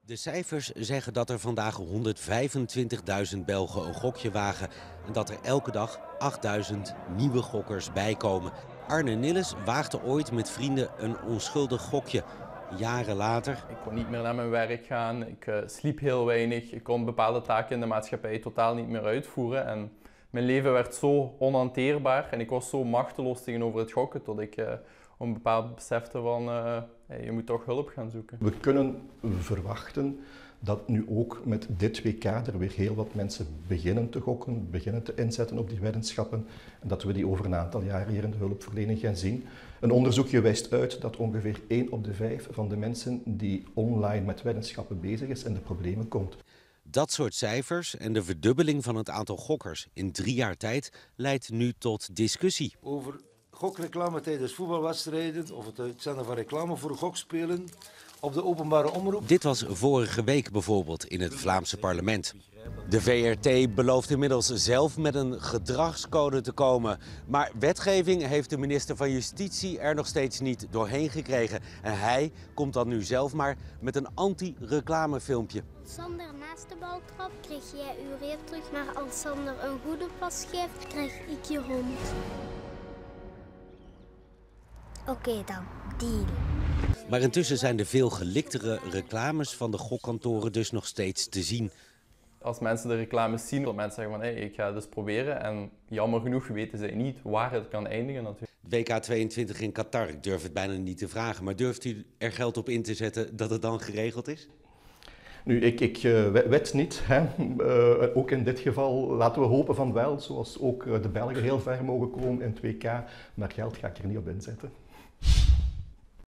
De cijfers zeggen dat er vandaag 125.000 Belgen een gokje wagen en dat er elke dag 8.000 nieuwe gokkers bijkomen. Arne Nilles waagde ooit met vrienden een onschuldig gokje. Jaren later... Ik kon niet meer naar mijn werk gaan, ik sliep heel weinig, ik kon bepaalde taken in de maatschappij totaal niet meer uitvoeren. En mijn leven werd zo onhanteerbaar en ik was zo machteloos tegenover het gokken tot ik op een bepaald moment besefte van je moet toch hulp gaan zoeken. We kunnen verwachten dat nu ook met dit WK er weer heel wat mensen beginnen te gokken, beginnen te inzetten op die weddenschappen en dat we die over een aantal jaren hier in de hulpverlening gaan zien. Een onderzoekje wijst uit dat ongeveer 1 op de 5 van de mensen die online met weddenschappen bezig is in de problemen komt. Dat soort cijfers en de verdubbeling van het aantal gokkers in 3 jaar tijd leidt nu tot discussie. Over gokreclame tijdens voetbalwedstrijden of het uitzenden van reclame voor gokspelen op de openbare omroep. Dit was vorige week bijvoorbeeld in het Vlaamse parlement. De VRT belooft inmiddels zelf met een gedragscode te komen. Maar wetgeving heeft de minister van Justitie er nog steeds niet doorheen gekregen. En hij komt dan nu zelf maar met een anti-reclamefilmpje. Als Sander naast de bal trapt, krijg jij uw reet terug. Maar als Sander een goede pas geeft, krijg ik je hond. Oké dan, deal. Maar intussen zijn de veel geliktere reclames van de gokkantoren dus nog steeds te zien. Als mensen de reclames zien, dat mensen zeggen van ik ga het dus proberen. En jammer genoeg weten zij niet waar het kan eindigen natuurlijk. WK 22 in Qatar, ik durf het bijna niet te vragen. Maar durft u er geld op in te zetten dat het dan geregeld is? Nu, ik wed niet. Hè. Ook in dit geval laten we hopen van wel, zoals ook de Belgen heel ver mogen komen in het WK. Maar geld ga ik er niet op inzetten.